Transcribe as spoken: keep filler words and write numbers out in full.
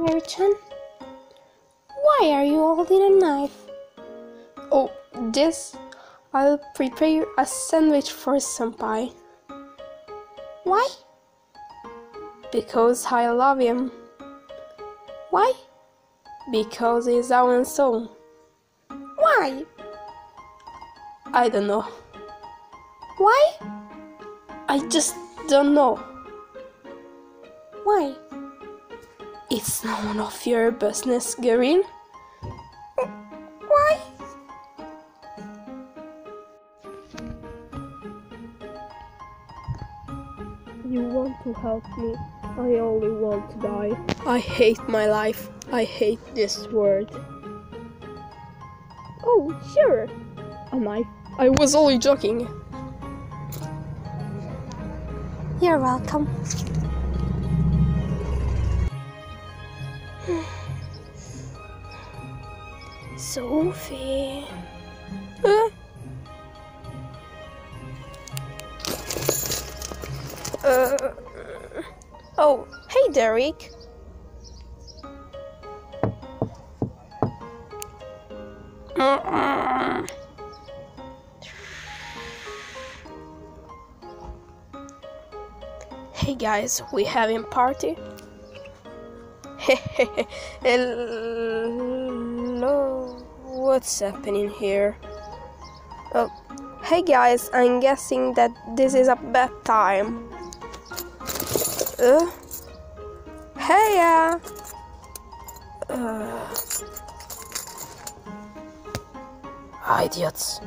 Mary-chan? Why are you holding a knife? Oh, this? I'll prepare a sandwich for Senpai. Why? Because I love him. Why? Because he's our soul. Why? I don't know. Why? I just don't know. Why? It's none of your business, Garin. Why? You want to help me? I only want to die. I hate my life. I hate this world. Oh, sure. A knife. I was only joking. You're welcome. Sophie. Huh? Uh, oh, hey Derek. Mm-mm. Hey guys, we having party? Hello, what's happening here? Oh, hey guys, I'm guessing that this is a bad time. Uh, hey, uh, uh, idiots.